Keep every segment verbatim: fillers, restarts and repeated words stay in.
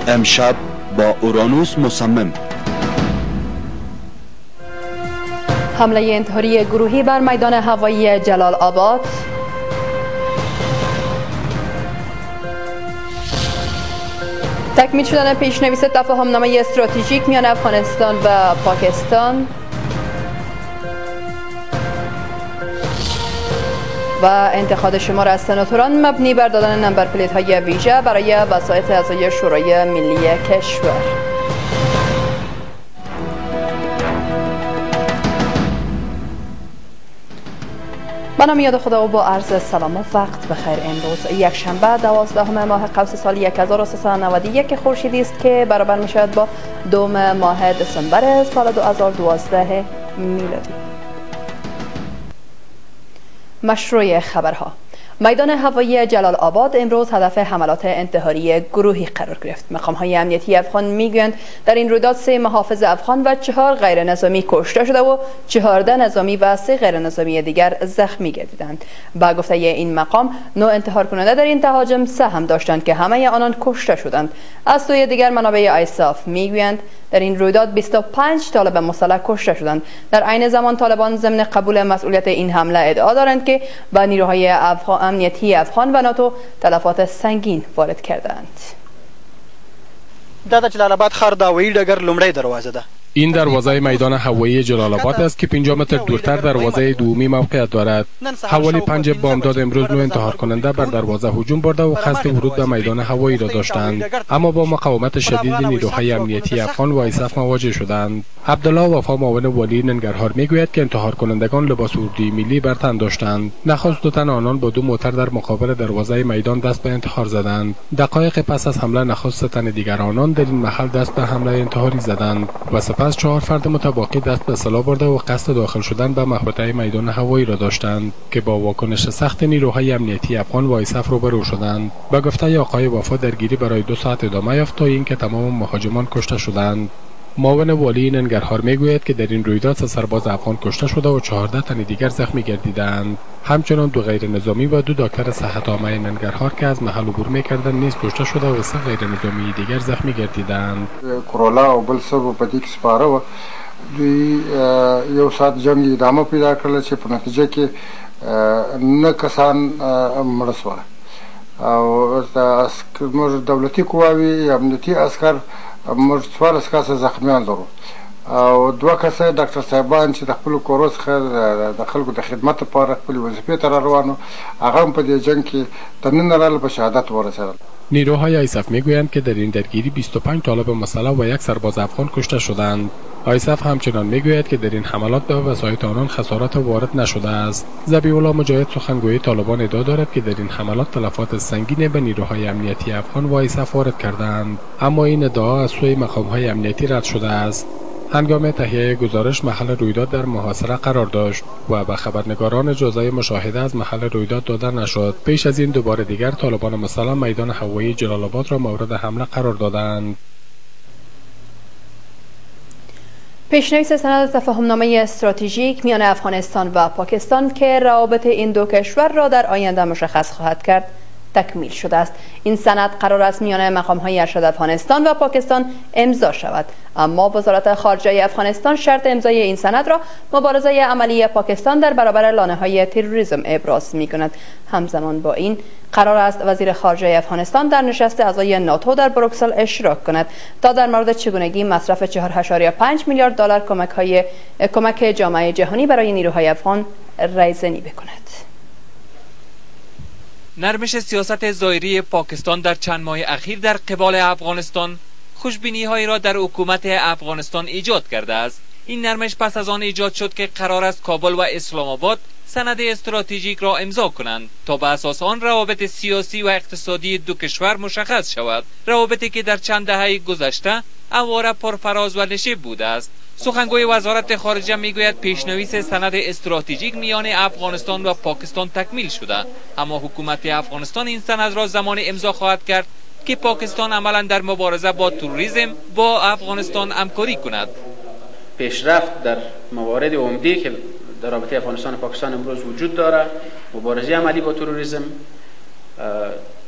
امشب با اورانوس مصمم. حمله انتحاری گروهی بر میدان هوایی جلال آباد. تکمیل شدن پیشنویس تفاهمنامه استراتژیک میان افغانستان و پاکستان. و انتخاب شمار از سناتوران مبنی بر دادن نمبر پلیت های ویژه برای وسایط اعضای شورای ملی کشور. به نام یاد خدا و با عرض سلام و وقت بخیر. امروز یک شنبه دوازدهم ماه قوس سال یک هزار و سیصد و نود و یک خورشیدی است که برابر می شود با دوم ماه دسامبر سال دو هزار و دوازده میلادی. مشروع خبرها: میدان هوایی جلال آباد امروز هدف حملات انتحاری گروهی قرار گرفت. مقام‌های امنیتی افغان میگویند در این رویداد سه محافظ افغان و چهار غیر نظامی کشته شده و چهارده نظامی و سه غیر نظامی دیگر زخمی گردیدند. با گفته این مقام، نو انتحار کننده در این تهاجم سه هم داشتند که همه آنان کشته شدند. از سوی دیگر منابع آیساف میگویند در این رویداد بیست و پنج طالب مسلح کشته شدند. در عین زمان طالبان ضمن قبول مسئولیت این حمله ادعا دارند که به نیروهای افغان امنیتی افغان و ناتو تلفات سنگین وارد کردند. دا د جلال آباد ښار د هوایي ډګر لومړی دروازه ده. این دروازه میدان هوایی جلال آباد است که پنجاه متر دورتر دروازه دومی موقعیت دارد. حوالی پنج بامداد امروز نو انتحار کننده بر دروازه هجوم برده و قصد ورود به میدان هوایی را داشتند، اما با مقاومت شدید نیروهای امنیتی افغان و آیساف مواجه شدند. عبدالله وفا معاون والی ننگرهار میگوید که انتحار کنندگان لباس اردوی ملی بر تن داشتند. نخست دو تن آنان با دو موتر در مقابل دروازه میدان دست به انتحار زدند. دقایق پس از حمله نخست تن دیگر آنان در این محل دست به حمله انتحاری زدند و سپس چهار فرد متباقی دست به سلاح برده و قصد داخل شدن به محوطه میدان هوایی را داشتند که با واکنش سخت نیروهای امنیتی افغان و آیساف روبرو شدند. با گفته آقای وفا درگیری برای دو ساعت ادامه یافت تا اینکه تمام مهاجمان کشته شدند. معاون والی ننگرهار میگوید که در این رویداد سه سرباز افغان کشته شده و چهارده تن دیگر زخمی گردیدند. همچنان دو غیر نظامی و دو دکتر صحت عامه ننگرهار که از محل عبور میکردند نیز کشته شده و سه غیر نظامی دیگر زخمی گردیدند. کورولا او بل څه په دې کې سپاره و دوی یو ساعت جنگ ادامه پیدا کړل چې په نتیجه کې نه کسان مړه شول او موږ دولتي قواوې امنیتي عسکر موږ څوارلس کسه زخمیان لرو او دوه کسه ډاکټر صاحبان چې د خپل کورو څخه د خلکو د خدمت لپاره خپل وظیفې ته روانو هغه هم په دې جنگ کې تر نن راغله په شهادت ورسېدل. نیروهای آیساف میگویند که در این درگیری بیست و پنج طالب مسلح و یک سرباز افغان کشته شدند. آیساف همچنان میگوید که در این حملات به وسایط آنان خسارات وارد نشده است. ذبیح الله مجاهد سخنگوی طالبان ادعا دارد که در این حملات تلفات سنگین به نیروهای امنیتی افغان و آیساف وارد کردند، اما این ادعا از سوی مقام‌های امنیتی رد شده است. هنگام تهیه گزارش محل رویداد در محاصره قرار داشت و به خبرنگاران اجازه مشاهده از محل رویداد داده نشد. پیش از این دوباره دیگر طالبان مسلح میدان هوایی جلال آباد را مورد حمله قرار دادند. پیشنویس سند تفاهمنامه استراتژیک میان افغانستان و پاکستان که روابط این دو کشور را در آینده مشخص خواهد کرد تکمیل شده است. این سند قرار است میان مقام‌های ارشد افغانستان و پاکستان امضا شود، اما وزارت خارجه افغانستان شرط امضای این سند را مبارزه عملی پاکستان در برابر لانه‌های تروریسم ابراز می‌کند. همزمان با این قرار است وزیر خارجه افغانستان در نشست اعضای ناتو در بروکسل اشتراک کند تا در مورد چگونگی مصرف چهار ممیز پنج میلیارد دلار کمک‌های کمک جامعه جهانی برای نیروهای افغان ریزنی بکند. نرمش سیاست ظاهری پاکستان در چند ماه اخیر در قبال افغانستان خوشبینی هایی را در حکومت افغانستان ایجاد کرده است. این نرمش پس از آن ایجاد شد که قرار است کابل و اسلام آباد سند استراتژیک را امضا کنند تا به اساس آن روابط سیاسی و اقتصادی دو کشور مشخص شود، روابطی که در چند دهه گذشته همواره پرفراز و نشیب بوده است. سخنگوی وزارت خارجه میگوید پیشنویس سند استراتژیک میان افغانستان و پاکستان تکمیل شده، اما حکومت افغانستان این سند را زمان امضا خواهد کرد که پاکستان عملا در مبارزه با تروریسم با افغانستان همکاری کند. پیشرفت در موارد عمده که در رابطه افغانستان و پاکستان امروز وجود داره، مبارزه عملی با تروریسم،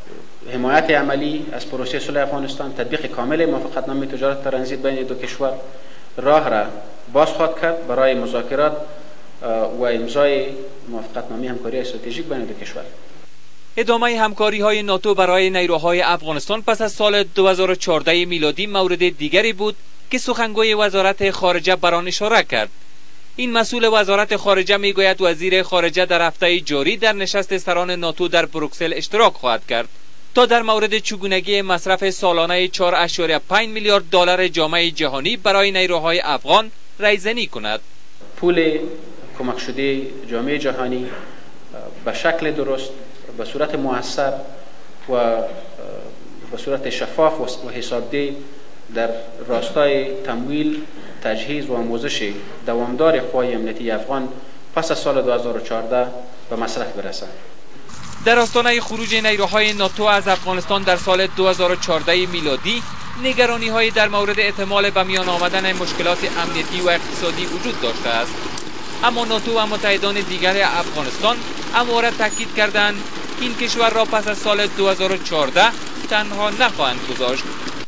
حمایت عملی از پروسه صلح افغانستان، تطبیق کامل موافقتنامه تجارت ترانزیت بین دو کشور راه را باز خواهد کرد برای مذاکرات و امضای موافقتنامه همکاری استراتژیک بین دو کشور. ادامه همکاری های ناتو برای نیروهای افغانستان پس از سال دو هزار و چهارده میلادی مورد دیگری بود که سخنگوی وزارت خارجه بر آن اشاره کرد. این مسئول وزارت خارجه میگوید وزیر خارجه در هفته جاری در نشست سران ناتو در بروکسل اشتراک خواهد کرد تا در مورد چگونگی مصرف سالانه چهار ممیز پنج میلیارد دلار جامعه جهانی برای نیروهای افغان رایزنی کند. پول کمک شده جامعه جهانی به شکل درست، به صورت مؤثر و به صورت شفاف و حسابدهی در راستای تمویل، تجهیز و آموزش دوامدار قوای امنیتی افغان پس از سال دو هزار و چهارده به مصرف برسد. در آستانه خروج نیروهای ناتو از افغانستان در سال دو هزار و چهارده میلادی نگرانی‌هایی در مورد احتمال به میان آمدن مشکلات امنیتی و اقتصادی وجود داشته است. اما ناتو و متحدان دیگر افغانستان همواره تاکید کردند این کشور را پس از سال دو هزار و چهارده تنها نخواهند گذاشت.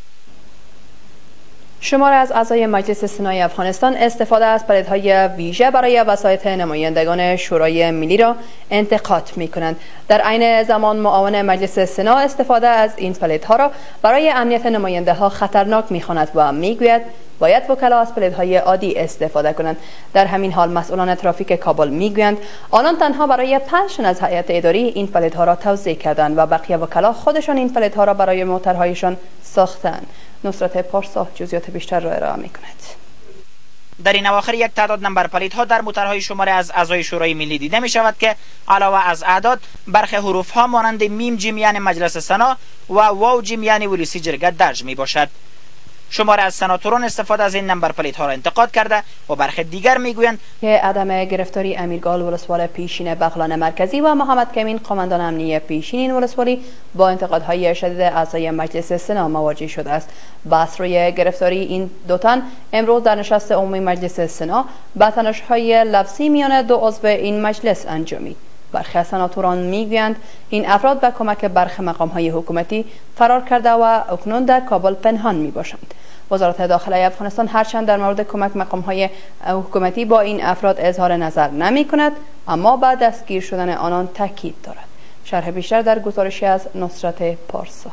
شماری از اعضای مجلس سنای افغانستان استفاده از پلیدهای ویژه برای وسایط نمایندگان شورای ملی را انتقاد می کنند. در عین زمان معاون مجلس سنا استفاده از این پلیدها را برای امنیت نماینده ها خطرناک می خواند و می گوید باید وکلا از پلیدهای عادی استفاده کنند. در همین حال مسئولان ترافیک کابل می گویند آنان تنها برای پنج تن از هیئت اداری این پلیدها را توزیع کردند و بقیه وکلا خودشان این پلیدها را برای موترهایشان ساختند. نصرت پارسا جزئیات بیشتر را ارائه می کند. در این اواخر یک تعداد نمبر پلیدها در موترهای شماره از اعضای شورای ملی دیده می شود که علاوه از اعداد برخی حروف ها مانند میم جیم یعنی مجلس سنا و واو جیم یعنی ولسی جرگه درج می باشد. شماره از سناتوران استفاده از این نمبر پلیدها را انتقاد کرده و برخی دیگر میگویند که عدم گرفتاری امیرگال ولسوال پیشین بغلان مرکزی و محمد کمین قماندان امنیه پیشین این ولسوالی با انتقادهای شدید اعضای مجلس سنا مواجه شده است. بحث روی گرفتاری این دو تن امروز در نشست عمومی مجلس سنا با تنش‌های لفظی میان دو عضو این مجلس انجامید. برخی از سناتوران میگویند این افراد به کمک برخی مقام‌های حکومتی فرار کرده و اکنون در کابل پنهان میباشند. وزارت داخله افغانستان هرچند در مورد کمک مقام‌های حکومتی با این افراد اظهار نظر نمی کند اما بعد دستگیر شدن آنان تاکید دارد. شرح بیشتر در گزارشی از نصرت پارسا.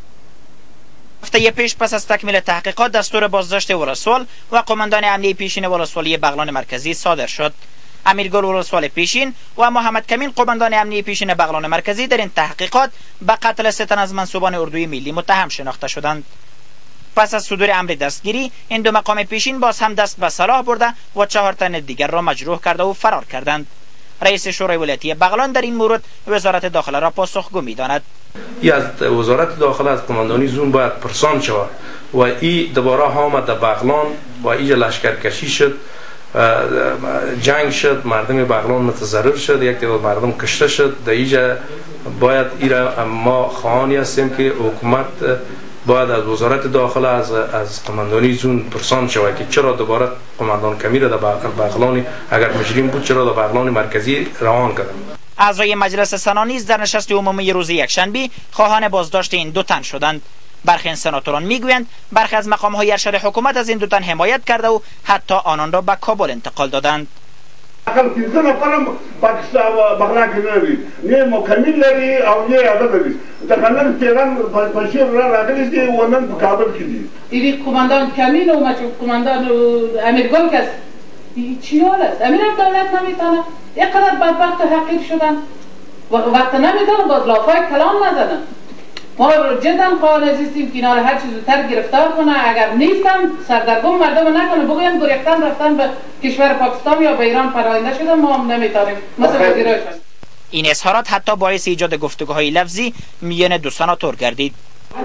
هفته پیش پس از تکمیل تحقیقات دستور بازداشت ولسوال و قماندان امنیه پیشین ولسوالی بغلان مرکزی صادر شد. امیرگل ولسوال پیشین و محمد کمین قماندان امنیه پیشین بغلان مرکزی در این تحقیقات به قتل سه تن از منصوبان اردوی ملی متهم شناخته شدند. پس از صدور امر دستگیری این دو مقام پیشین باز هم دست به سلاح برده و چهار تن دیگر را مجروح کرده و فرار کردند. رئیس شورای ولایتی بغلان در این مورد وزارت داخله را پاسخگو می‌داند. ای از وزارت داخله از قماندانی زون باید پرسان شود و ای دوباره آمد در بغلان و اینجا لشکرکشی شد، جنگ شد، مردم بغلان متضرر شد، یک تعداد مردم کشته شد. در اینجا باید ایرا ما خواهانی هستیم که حکومت باید از وزارت داخله از از قماندانی زون پرسان شود که چرا دوباره قماندان کمیر در بغلان اگر مجرم بود چرا در بغلان مرکزی روان کردند. اعضای مجلس سنا نیز در نشست عمومی روز یکشنبه خواهان بازداشت این دو تن شدند. برخی از سناتوران میگویند برخی از مقام‌های ارشد حکومت از این دو تن حمایت کرده و حتی آنان را به کابل انتقال دادند. اقل پنځه نفر پاکستان و بغلان کې نه وي نه مکمل لري او نه یاد لري د قانون تهران پنځیر را راغلي دي و نن په کابل کې دي. ایری کماندان کمین و مچ کماندان امیرگل کس چی حال است؟ امیر دولت نمیتونه اینقدر بدبخت و حقیر شدن و وقت نمیتونه باز لافای کلام نزنن. ما جدا قانون عزیزیم که اینا هر چیز زودتر گرفتار کنه، اگر نیستن سردرگم مردم نکنه بگوین گریختن رفتن به کشور پاکستان یا به ایران پناهنده شدن ما هم نمیتونیم مثل وزیرایشان. این اظهارات حتی باعث ایجاد گفتگوهای لفظی میان دو سناتور گردید.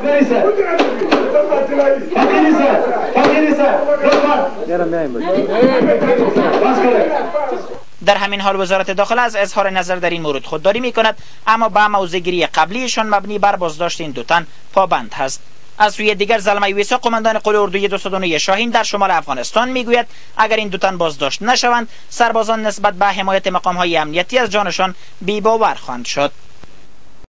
در همین حال وزارت داخله از اظهار نظر در این مورد خودداری می کند اما با موضع‌گیری قبلیشان مبنی بر بازداشت این دو تن پابند هست. از سوی دیگر زلمه ویسا قماندان قول اردوی دویست و نه شاهین در شمال افغانستان میگوید اگر این دو تن بازداشت نشوند سربازان نسبت به حمایت مقام‌های امنیتی از جانشان بی‌باور خواهند شد.